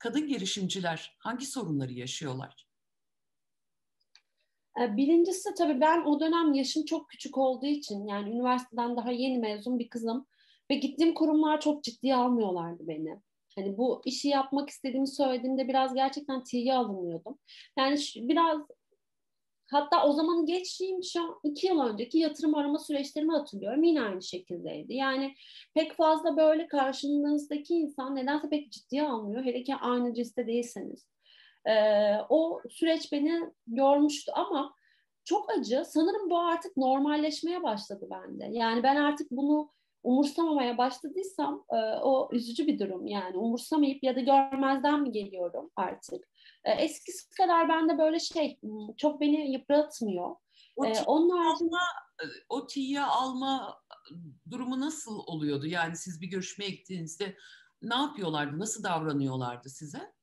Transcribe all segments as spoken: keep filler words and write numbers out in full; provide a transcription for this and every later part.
kadın girişimciler hangi sorunları yaşıyorlar? Birincisi tabii ben o dönem yaşım çok küçük olduğu için yani üniversiteden daha yeni mezun bir kızım ve gittiğim kurumlar çok ciddiye almıyorlardı beni. Hani bu işi yapmak istediğimi söylediğimde biraz gerçekten tiye alınıyordum. Yani şu, biraz hatta o zaman geçtiğim şu an iki yıl önceki yatırım arama süreçlerimi hatırlıyorum. Yine aynı şekildeydi. Yani pek fazla böyle karşınızdaki insan nedense pek ciddiye almıyor. Hele ki aynı cinste değilseniz. Ee, o süreç beni yormuştu ama çok acı. Sanırım bu artık normalleşmeye başladı bende. Yani ben artık bunu umursamamaya başladıysam e, o üzücü bir durum. Yani umursamayıp ya da görmezden mi geliyorum artık? E, eskisi kadar bende böyle şey çok beni yıpratmıyor. O E, tiye onun alma, haricinde o tiye alma durumu nasıl oluyordu? Yani siz bir görüşmeye gittiğinizde ne yapıyorlardı? Nasıl davranıyorlardı size?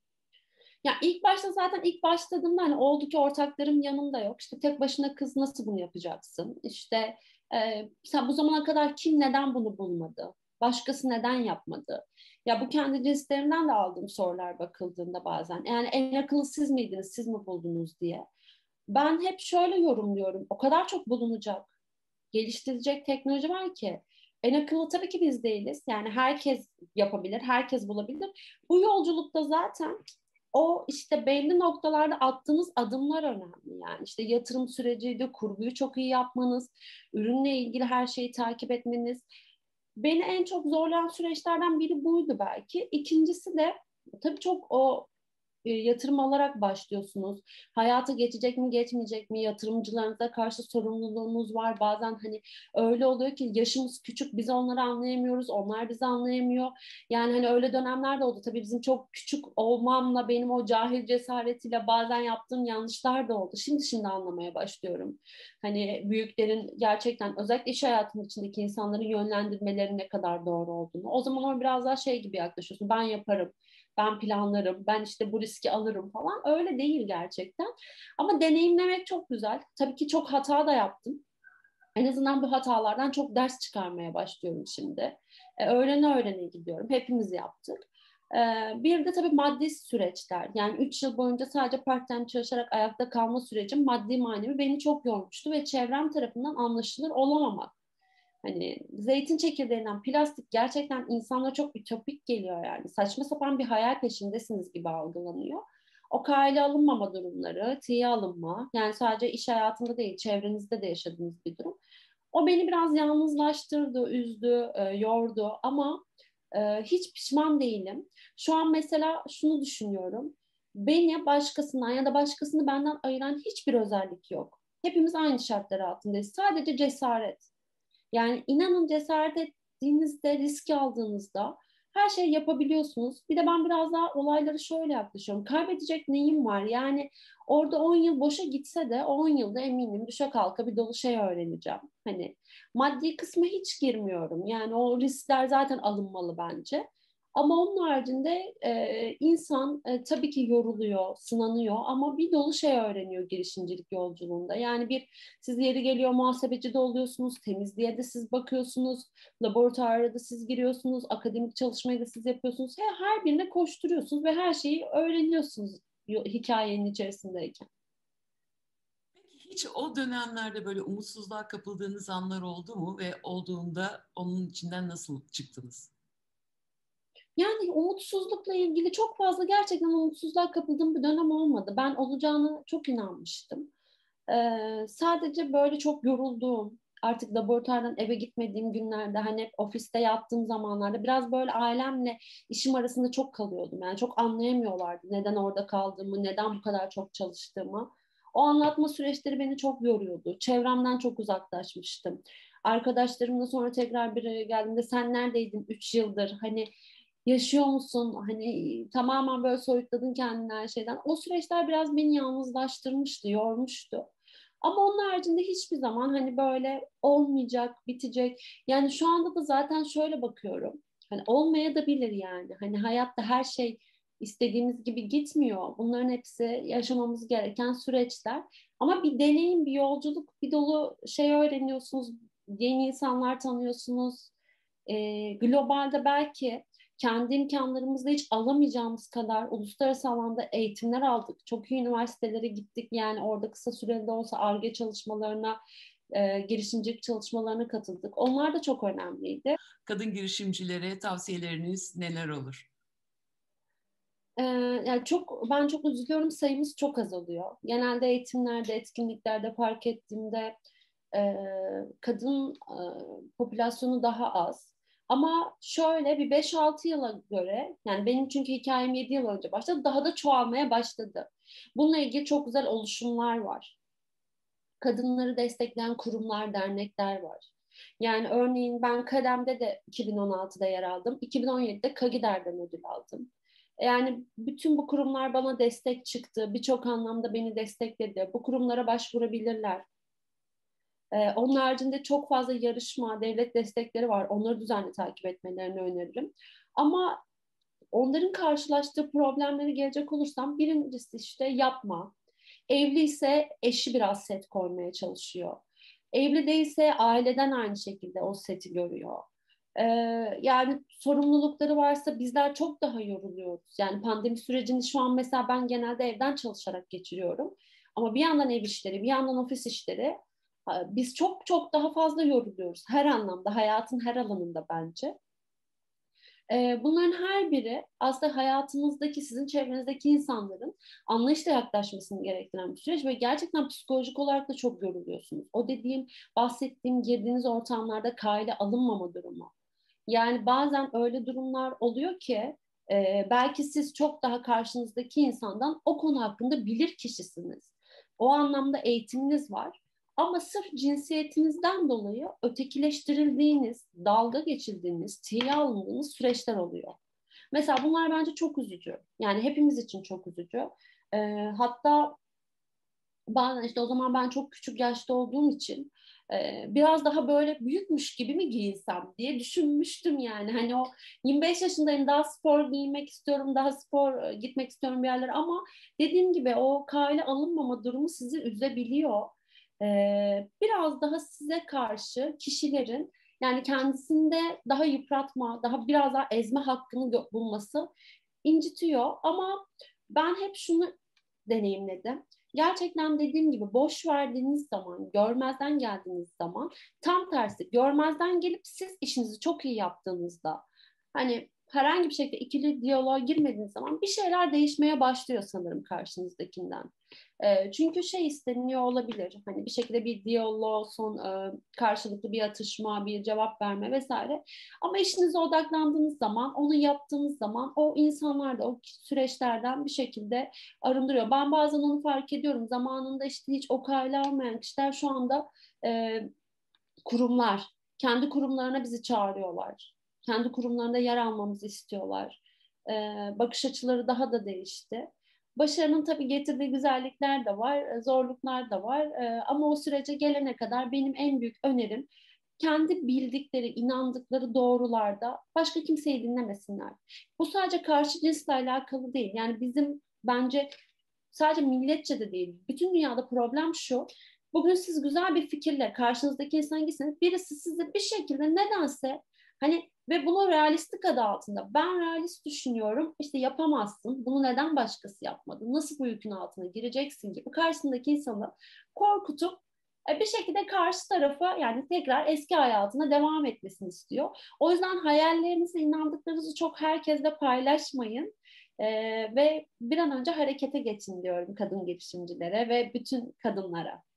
ya ilk başta zaten ilk başladığımda hani oldu ki ortaklarım yanımda yok. İşte tek başına kız nasıl bunu yapacaksın? İşte e, sen bu zamana kadar kim neden bunu bulmadı? Başkası neden yapmadı? Ya bu kendi cinslerinden de aldığım sorular bakıldığında bazen. Yani en akıllı siz miydiniz, siz mi buldunuz diye. Ben hep şöyle yorumluyorum. O kadar çok bulunacak, geliştirecek teknoloji var ki. En akıllı tabii ki biz değiliz. Yani herkes yapabilir, herkes bulabilir. Bu yolculukta zaten o işte belli noktalarda attığınız adımlar önemli. Yani işte yatırım süreciydi, kurguyu çok iyi yapmanız, ürünle ilgili her şeyi takip etmeniz. Beni en çok zorlayan süreçlerden biri buydu belki. İkincisi de tabii çok o e, yatırım alarak başlıyorsunuz. Hayata geçecek mi geçmeyecek mi? Yatırımcılarınıza karşı sorumluluğunuz var. Bazen hani öyle oluyor ki yaşımız küçük biz onları anlayamıyoruz. Onlar bizi anlayamıyor. Yani hani öyle dönemler de oldu. Tabii bizim çok küçük olmamla benim o cahil cesaretiyle bazen yaptığım yanlışlar da oldu. Şimdi şimdi anlamaya başlıyorum. Hani büyüklerin gerçekten özellikle iş hayatının içindeki insanların yönlendirmeleri ne kadar doğru olduğunu. O zaman o biraz daha şey gibi yaklaşıyorsun. Ben yaparım, ben planlarım, ben işte bu riski alırım falan. Öyle değil gerçekten. Ama deneyimlemek çok güzel. Tabii ki çok hata da yaptım. En azından bu hatalardan çok ders çıkarmaya başlıyorum şimdi. E, öğrene öğrene gidiyorum. Hepimiz yaptık. E, bir de tabii maddi süreçler. Yani üç yıl boyunca sadece part-time çalışarak ayakta kalma sürecim maddi manevi beni çok yormuştu ve çevrem tarafından anlaşılır olamamak. Hani zeytin çekirdeğinden plastik gerçekten insanlara çok ütopik geliyor yani. Saçma sapan bir hayal peşindesiniz gibi algılanıyor. O kale alınmama durumları, tiye alınma, yani sadece iş hayatında değil, çevrenizde de yaşadığınız bir durum. O beni biraz yalnızlaştırdı, üzdü, e, yordu ama e, hiç pişman değilim. Şu an mesela şunu düşünüyorum. Beni başkasından ya da başkasını benden ayıran hiçbir özellik yok. Hepimiz aynı şartlar altındayız. Sadece cesaret. Yani inanın cesaret ettiğinizde, risk aldığınızda her şeyi yapabiliyorsunuz. Bir de ben biraz daha olayları şöyle yaklaşıyorum. Kaybedecek neyim var? Yani orada on yıl boşa gitse de o on yılda eminim düşe kalka bir dolu şey öğreneceğim. Hani maddi kısmı hiç girmiyorum. Yani o riskler zaten alınmalı bence. Ama onun haricinde e, insan e, tabii ki yoruluyor, sınanıyor ama bir dolu şey öğreniyor girişimcilik yolculuğunda. Yani bir siz yeri geliyor muhasebeci de oluyorsunuz, temizliğe de siz bakıyorsunuz, laboratuvara da siz giriyorsunuz, akademik çalışmayı da siz yapıyorsunuz. Her, her birine koşturuyorsunuz ve her şeyi öğreniyorsunuz hikayenin içerisindeyken. Peki hiç o dönemlerde böyle umutsuzluğa kapıldığınız anlar oldu mu ve olduğunda onun içinden nasıl çıktınız? Yani umutsuzlukla ilgili çok fazla gerçekten umutsuzluğa kapıldığım bir dönem olmadı. Ben olacağını çok inanmıştım. Ee, sadece böyle çok yorulduğum, artık laboratuvardan eve gitmediğim günlerde hani hep ofiste yattığım zamanlarda biraz böyle ailemle işim arasında çok kalıyordum. Yani çok anlayamıyorlardı neden orada kaldığımı, neden bu kadar çok çalıştığımı. O anlatma süreçleri beni çok yoruyordu. Çevremden çok uzaklaşmıştım. Arkadaşlarımla sonra tekrar bir araya geldiğimde sen neredeydin üç yıldır? Hani yaşıyor musun? Hani tamamen böyle soyutladın kendini her şeyden. O süreçler biraz beni yalnızlaştırmıştı, yormuştu. Ama onun haricinde hiçbir zaman hani böyle olmayacak, bitecek. Yani şu anda da zaten şöyle bakıyorum. Hani olmaya da bilir yani. Hani hayatta her şey istediğimiz gibi gitmiyor. Bunların hepsi yaşamamız gereken süreçler. Ama bir deneyim, bir yolculuk, bir dolu şey öğreniyorsunuz. Yeni insanlar tanıyorsunuz. Ee, globalde belki kendi imkanlarımızla hiç alamayacağımız kadar uluslararası alanda eğitimler aldık. Çok iyi üniversitelere gittik. Yani orada kısa sürede olsa Ar-Ge çalışmalarına, e, girişimcilik çalışmalarına katıldık. Onlar da çok önemliydi. Kadın girişimcilere tavsiyeleriniz neler olur? Ee, yani çok ben çok üzülüyorum, sayımız çok azalıyor. Genelde eğitimlerde, etkinliklerde fark ettiğimde e, kadın e, popülasyonu daha az. Ama şöyle bir beş altı yıla göre, yani benim çünkü hikayem yedi yıl önce başladı, daha da çoğalmaya başladı. Bununla ilgili çok güzel oluşumlar var. Kadınları destekleyen kurumlar, dernekler var. Yani örneğin ben Kadem'de de iki bin on altıda yer aldım. iki bin on yedide Kagider'den ödül aldım. Yani bütün bu kurumlar bana destek çıktı. Birçok anlamda beni destekledi. Bu kurumlara başvurabilirler. Ee, onun haricinde çok fazla yarışma, devlet destekleri var. Onları düzenli takip etmelerini öneririm. Ama onların karşılaştığı problemleri gelecek olursam, birincisi işte yapma. Evli ise eşi biraz set koymaya çalışıyor. Evli değilse aileden aynı şekilde o seti görüyor. Ee, yani sorumlulukları varsa bizler çok daha yoruluyoruz. Yani pandemi sürecini şu an mesela ben genelde evden çalışarak geçiriyorum. Ama bir yandan ev işleri, bir yandan ofis işleri. Biz çok çok daha fazla yoruluyoruz. Her anlamda, hayatın her alanında bence. Bunların her biri aslında hayatınızdaki, sizin çevrenizdeki insanların anlayışla yaklaşmasını gerektiren bir süreç ve gerçekten psikolojik olarak da çok yoruluyorsunuz. O dediğim, bahsettiğim girdiğiniz ortamlarda kale alınmama durumu. Yani bazen öyle durumlar oluyor ki e, belki siz çok daha karşınızdaki insandan o konu hakkında bilir kişisiniz. O anlamda eğitiminiz var. Ama sırf cinsiyetinizden dolayı ötekileştirildiğiniz, dalga geçildiğiniz, tiye alındığınız süreçler oluyor. Mesela bunlar bence çok üzücü. Yani hepimiz için çok üzücü. E, hatta bazen işte o zaman ben çok küçük yaşta olduğum için e, biraz daha böyle büyükmüş gibi mi giyinsem diye düşünmüştüm yani. Hani o yirmi beş yaşındayım, daha spor giymek istiyorum, daha spor e, gitmek istiyorum bir yerlere ama dediğim gibi o kale alınmama durumu sizi üzebiliyor. E, biraz daha size karşı kişilerin yani kendisinde daha yıpratma, daha biraz daha ezme hakkını bulması incitiyor ama ben hep şunu deneyimledim. Gerçekten dediğim gibi boş verdiğiniz zaman, görmezden geldiğiniz zaman tam tersi görmezden gelip siz işinizi çok iyi yaptığınızda hani herhangi bir şekilde ikili diyaloğa girmediğiniz zaman bir şeyler değişmeye başlıyor sanırım karşınızdakinden. E, çünkü şey isteniliyor olabilir. Hani bir şekilde bir diyalog, son e, karşılıklı bir atışma, bir cevap verme vesaire. Ama işinize odaklandığınız zaman, onu yaptığınız zaman o insanlar da o süreçlerden bir şekilde arındırıyor. Ben bazen onu fark ediyorum. Zamanında işte hiç o kale almayan kişiler şu anda e, kurumlar, kendi kurumlarına bizi çağırıyorlar. Kendi kurumlarında yer almamızı istiyorlar. E, bakış açıları daha da değişti. Başarının tabii getirdiği güzellikler de var, zorluklar da var. E, ama o sürece gelene kadar benim en büyük önerim kendi bildikleri, inandıkları doğrularda başka kimseyi dinlemesinler. Bu sadece karşı cinsle alakalı değil. Yani bizim bence sadece milletçe de değil. Bütün dünyada problem şu. Bugün siz güzel bir fikirle karşınızdaki insan gitseniz birisi size bir şekilde nedense hani ve bunu realistlik adı altında ben realist düşünüyorum işte yapamazsın bunu neden başkası yapmadı nasıl bu yükün altına gireceksin gibi karşısındaki insanı korkutup bir şekilde karşı tarafa yani tekrar eski hayatına devam etmesini istiyor. O yüzden hayallerinizi, inandıklarınızı çok herkesle paylaşmayın. Ee, ve bir an önce harekete geçin diyorum kadın girişimcilere ve bütün kadınlara.